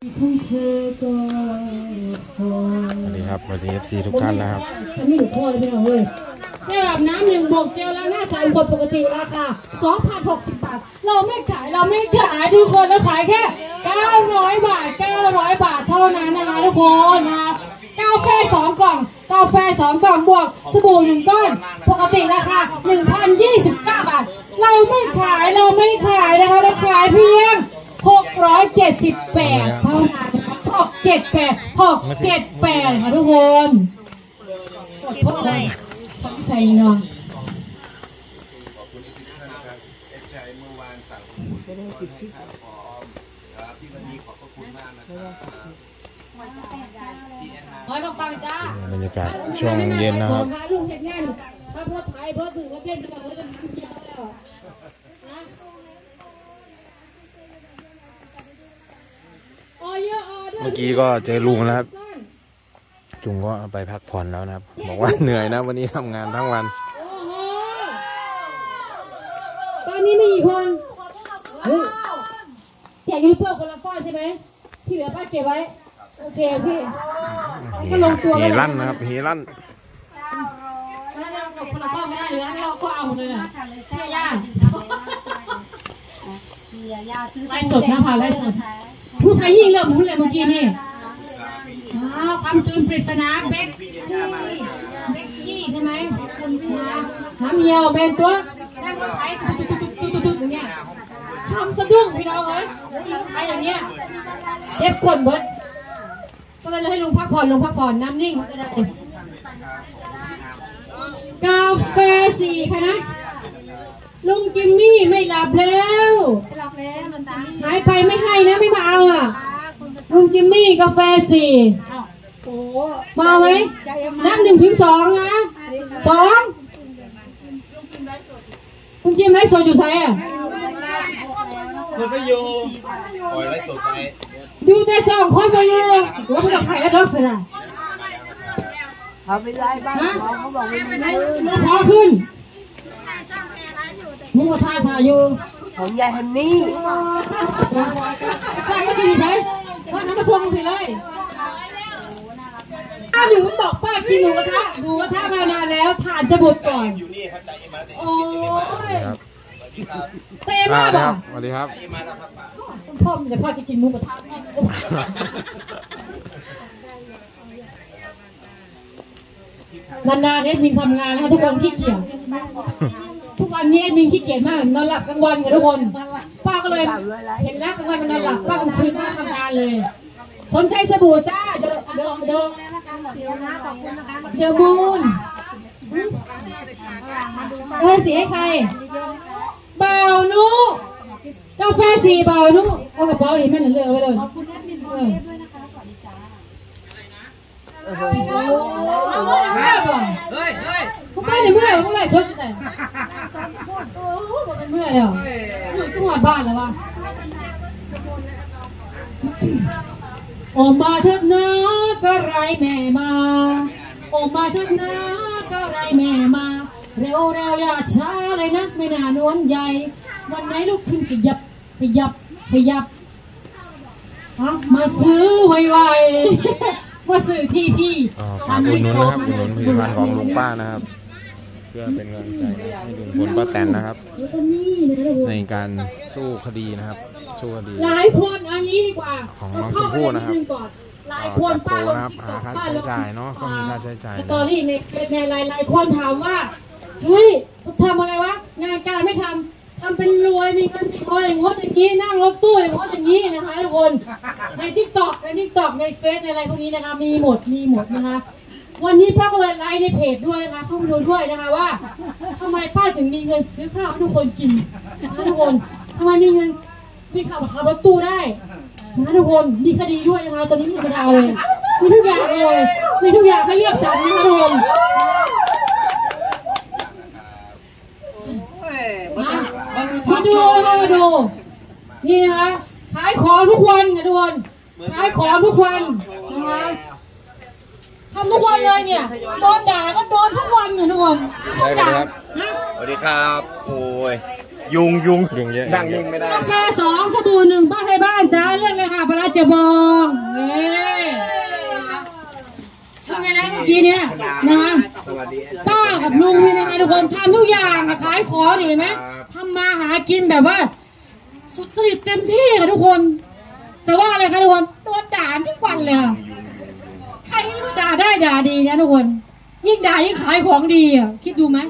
สวัสดีครับสวัสดี FC ทุกท่านนะครับอันนี้หนูพ่อเลยไม่เอาเลยเจลอาบน้ำ1บวกเจลล้างหน้าใสคนปกติราคา 2,060 บาทเราไม่ขายทุกคนเราขายแค่900 บาทเท่านั้นนะคะทุกคนนะคะกาแฟ2 กล่องบวกสบู่1 ก้อนปกติราคา 1,029 บาทเราไม่ขายนะคะเราขายเพียง678เท่านั้น678ค่ะทุกคนพวกอะไรใส่เนาะบรรยากาศช่วงเย็นนะครับลุงเห็นงานถ้าเพื่อไทยเพื่อถือว่าเป็นจะบอกว่าจะทำเกี่ยวแล้วเมื่อกี้ก็เจอลุงแล้วครับจุงก็ไปพักผ่อนแล้วนะครับบอกว่าเหนื่อยนะวันนี้ทำงานทั้งวันตอนนี้มีกี่คนแจกยูทูบเบอร์คนละก้อนใช่ไหมที่เหลือป้าเก็บไว้โอเคพี่ก็ลงตัวเฮลั่นนะครับเฮลั่นคนละก้อนไม่ได้เหลือเราก็เอาเลยแค่ย่าไล่สดนะค่ะไล่สดผู้ใครยิ่งเริ่มพูดเลยเมื่อกี้นี่คำตื่นปริศนาเบคกี้ใช่ไหมน้ำเยี่ยวเป็นตัวนั่งรถไถตุ๊ดอย่างเงี้ยทำสะดุ้งพี่น้องเลยรถไถอย่างเงี้ยเจ็บปวดเบิดก็เลยให้ลุงพักผ่อนน้ำนิ่งก็ได้กาแฟ4ค่ะนะลุงจิมมี่ไม่หลับแล้วหายไปไม่ให้นะไม่มาเอาอ่ะลุงจิมมี่กาแฟ4มาไหมนับ1 ถึง 2นะ2ลุงจิมไลฟ์สดอยู่ไหนอ่ะมันไม่อยู่ปล่อยไลฟ์สดไปดูแต่2 คนมาอยู่แล้วมันกับใครแล้วด็อกสินะเขาไม่ได้บ้างเขาบอกว่าพอขึ้นมึงมาท่าอยู่ของยายฮันนี่ใส่ก็ดีใช่ว่าน้ำมาส่งสิเลยป้าหนูบอกป้ากินหมูกระทะมานานแล้วทานจะหมดก่อนโอ้ยเต้มากอ่ะสวัสดีครับพ่อมันจะพ่อจะกินหมูกระทะนานๆเนี่ยมินทำงานนะคะทุกคนขี้เกียจทุกวันนี้มินขี้เกียจมากนอนหลับกลางวันกับทุกคนป้าก็เลยเห็นแล้วกลางวันมันนอนหลับป้ากลางคืนป้าทำงานเลยสนใจสบู่จ้าเดอะมูนสีให้ใครเบานุกาแฟ4เบานุเอากระเป๋าดิแม่หนึ่งเลือกไว้เลยพวกป้าในเมื่อพวกไรชดแต่เมื่อเดี๋ยวต้องหอดบ้านแล้ววะโอมาเถิดนะก็ไรแม่มาโอมาเถิดนะก็ไรแม่มาเร็วอย่าช้าเลยนะไม่น่านวลใหญ่วันไหนลูกขึ้นขยับมาซื้อไวมาซื้อที่พี่ฝากอุดหนุนนะครับอุดหนุนผลิตภัณฑ์ของลุงป้านะครับเพื่อเป็นกำลังใจให้ลุงพลป้าแตนนะครับในการสู้คดีนะครับหลายคนอันนี้ดีกว่าของน้องชมพู่นะครับหลายคนป้านะครับหาค่าใช้จ่ายเนาะก็มีค่าใช้จ่ายตอนนี้ในหลายคนถามว่าเฮ้ยทำอะไรวะงานการไม่ทำเป็นรวยมีเงินมีทองอย่างงดอย่างนี้นั่งรถตู้อย่างงดอย่างนี้นะคะทุกคนในทิกตอกในเฟซในอะไรพวกนี้นะคะมีหมดนะคะวันนี้ป้าก็เลยไลฟ์ในเพจด้วยนะคะเข้ามาดูด้วยนะคะว่าทำไมป้าถึงมีเงินซื้อข้าวให้ทุกคนกินนะทุกคนทำไมมีเงินมีขับรถตู้ได้นะทุกคนมีคดีด้วยนะคะตอนนี้มีคดีเลยมีทุกอย่างเลยมีทุกอย่างให้เลือกสรรนะคะทุกคนมาดูนี่นะคะขายของทุกวันนะทุกคนขายของทุกวันนะคะทำทุกวันเลยเนี่ยโดนด่าก็โดนทุกวันนะทุกคนใช่ไหมครับสวัสดีครับโอ้ยยุงยุงเยอะนั่งนิ่งไม่ได้กาแฟ2 สบู่1บ้านให้บ้านจ้าเลือกเลยค่ะปลาเจบองทำไงนะเมื่อกี้เนี่ยนะคะสวัสดีป้ากับลุงนี่นะคะทุกคนทำทุกอย่างขายของเห็นไหมทำมาหากินแบบว่าสุดจริตเต็มที่ค่ะทุกคน แต่ว่าอะไรคะทุกคนโดนด่าทุกวันเลยค่ะใครด่าได้ด่าดีนะทุกคนยิ่งด่ายิ่งขายของดีอ่ะคิดดูไหม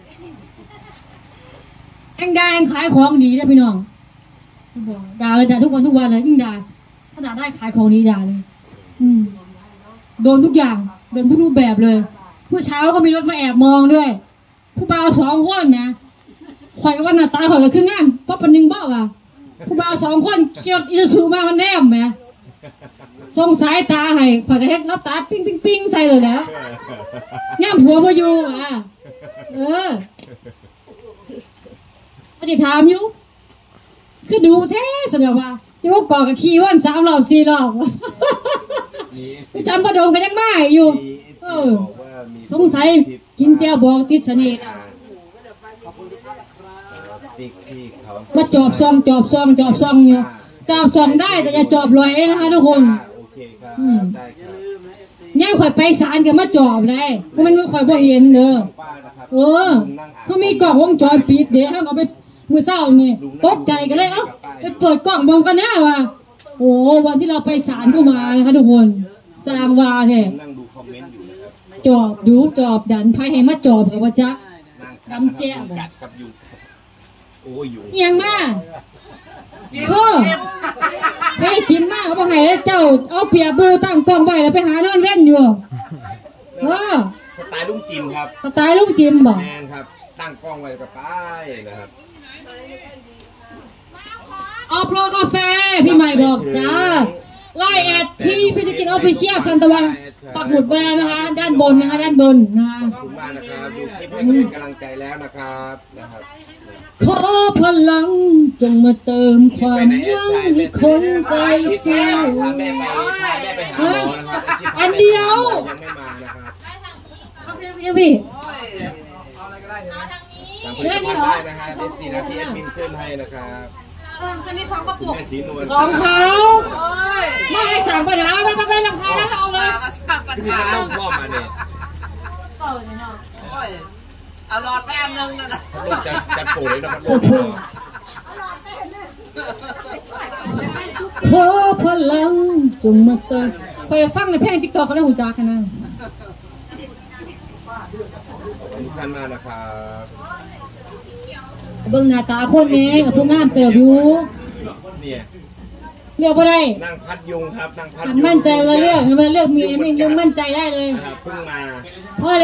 แองด่าแองขายของดีนะพี่น้องด่าเลยด่าทุกวันเลยยิ่งด่าถ้าด่าได้ขายของดีด่าเลยโดนทุกอย่างโดนทุกรูปแบบเลยเมื่อเช้าก็มีรถมาแอบมองด้วยผู้บ่าว2 คนนะข่อยก็ว่าหน้าตาข่อยก็คืองามเพราะเป็นหนึ่งบ้าว่ะผู้บ่าว2 คนเคียวอิซูมามันแนมแหมส่งสายตาให้ข่อยก็เฮ็ดรับตาปิ้งใส่เลยแล้วย่ำผัวบ่อยู่อ่ะก็จะถามอยู่คือดูแท้สำหรับว่าที่ว่าก่อกับขี้วัน3 รอบ 4 รอบจำประดงกันยังไม่อยู่สงสัยกินเจ้าบอกติดเสน่ห์มาจอบซองอยู่จอบซองได้แต่อย่าจอบลอยนะคะทุกคนย่าข่อยไปศาลกันมาจอบเลยเพราะมันไม่ข่อยบ่เห็นเด้อเขามีกล่องวงจรปิดเดี๋ยวเอาไปมือเศร้านี่ตกใจกันเลยไปเปิดกล่องมองกันหน้าว่ะโอ้วันที่เราไปศาลก็มานะคะทุกคนสร้างวาเนี่ยจอบดูจอบดันไพ่ให้มาจอบกับว่าจ๊ะดำแจ๊ะยังมากเธอให้จิ้มมากเขาบอกให้เจ้าเอาเปียบูตั้งกล้องไว้แล้วไปหานอนเล่นอยู่สไตล์ลุงจิมครับสไตล์ลุงจิมบอกแมนครับตั้งกล้องไว้กับป้ายนะครับเอาโปรกาแฟพี่ใหม่บอกจ้าไลน์แอดที่พิชิตออฟฟิเชียลพันตะวันปักหมุดไว้นะคะด้านบนนะคะด้านบนนะคะขอบคุณมากนะครับดูคลิปให้เป็นกำลังใจแล้วนะครับขอพลังจงมาเติมความยังให้คนใจสู้อันเดียวยังไม่มานะครับพี่สั่งผลิตภัณฑ์ได้นะฮะ14 นาทีแอดมินขึ้นให้นะครับคันนี้2 กระปุกแม่สีนวลของเขาไม่ให้สั่งปัญหาไปราคาแล้วเอาเลยพี่นาเอาพ่อมาเนี่ยเอาหลอดไปอันนึงนะลูกจัดโผล่เลยนะครับขอพลังจงมาเติมคอยฟังในเพลงติ๊กต็อกเขาได้หูจ้าขนาดทุกท่านมานะครับเบิ่งหน้าตาคนนี้กับผู้งามเติบอยู่เนี่ยเลือกบ่ได้นั่งพัดยุงครับนั่งพัดยุงมั่นใจเวลาเลือกมีไม่มั่นใจได้เลยเพิ่งมา